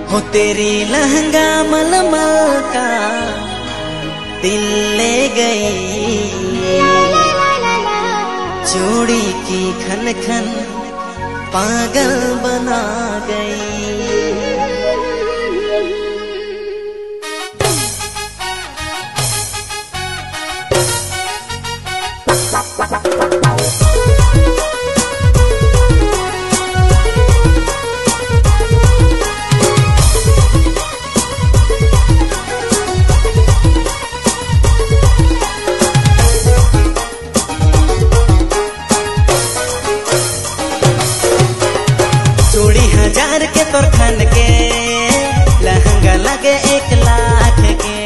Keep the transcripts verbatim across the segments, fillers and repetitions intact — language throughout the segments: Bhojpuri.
हो तेरी लहंगा मलमल का दिल ले गई, चूड़ी की खन खन पागल बना गई। चूड़ी हजार के तोर खन के, लहंगा लगे एक लाख के।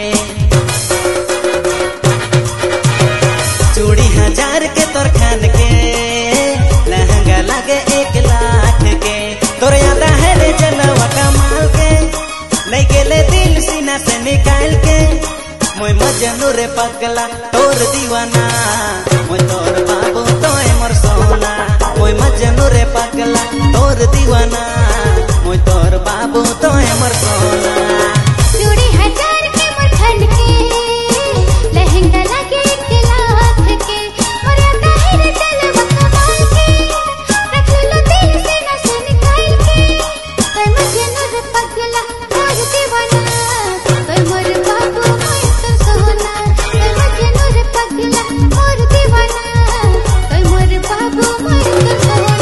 चूड़ी हजार के तोर खन के, लहंगा लगे एक लाख के। तोर याद है रे जनवा कमाल के, नहीं गेले दिल सीना से निकाल के। मोय मजनू रे पगला तोर दीवाना, मोय तोर बाबू तोय मोर सोना। मोय मजनू रे पगला तोर दीवाना, मोय तोर बाबू तोय मोर सोना। चूड़ी हजार के मोर खन के, लहंगा लगे एक लाख के। मोर याद है रे जनवा कमाल के, रख लो दिल सीना से निकाल के। तोय मजनू रे पगला तोर दीवाना, तोय मोर बाबू मोय तोर सोना। तोय मजनू रे पगला मोर दीवाना, तोय मोर बाबू मोय तोर सोना।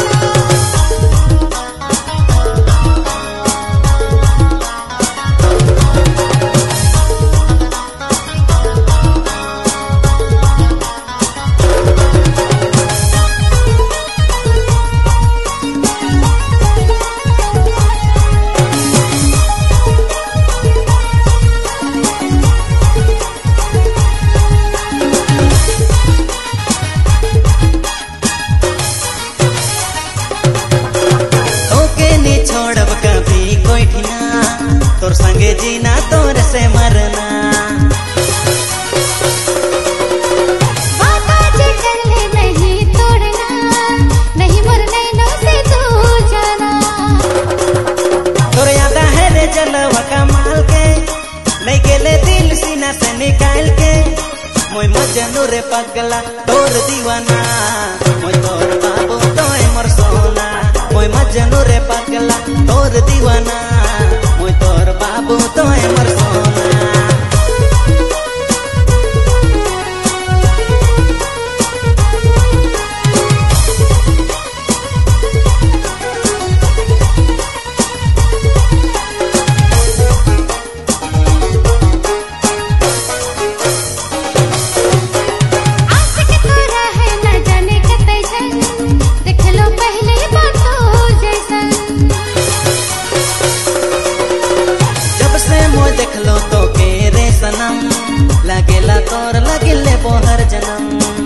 छोड़ब कभी कोई ठिना, तोर संगे जीना तोर से मरना। बाबा जी चले नहीं तोड़ना, नहीं मरना नो से तू जाना। तोर याद है रे जनवा कमाल के, नहीं गेले दिल सीना से निकाल के। मोय मजनू रे पगला तोर दीवाना, मोय तोर बाबू तोय मोर सोना। मोय मजनू रे पगला तोर दीवाना, मोय तोर बाबू तोय मोर सोना। आशिक तोरा है न जाने कतई छन, देख लो पहले बातो जैसन। जब से मोय देख लो तो के रे सनम, लागेला तोर लगिले बोहर जन्म।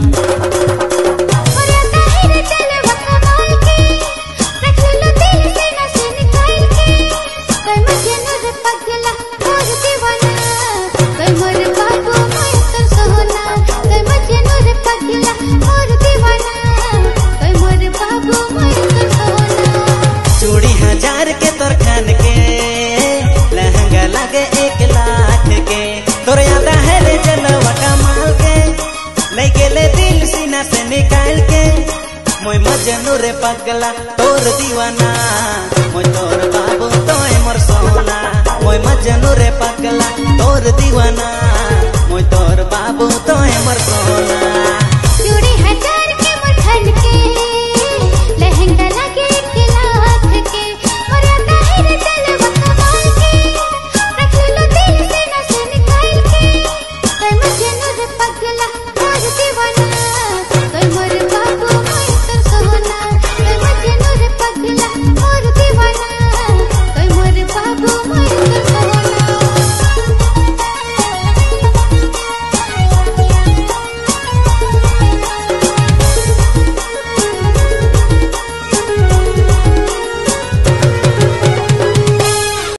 मोर याद है रे जनवा कमाल के, रख लो दिल सीना से निकाल के। तोय मजनू रे पगला तोर दीवाना, तोय मोर बाबू मोय तोर सोना। तोय मजनू रे पगला मोर दीवाना, तोय मोर बाबू मोय तोर सोना। चूड़ी हजार के तोर खन के, लहंगा लगे एक लाख के। तोर याद है रे जनवा कमाल के, नहीं गेले दिल सीना से निकाल के। मोय मजनू रे पगला तोर दीवाना, मोय तोर बाबू तोय मोर सोना। मोय मजनू रे पगला तोर दीवाना, मोय तोर बाबू तोय मोर सोना।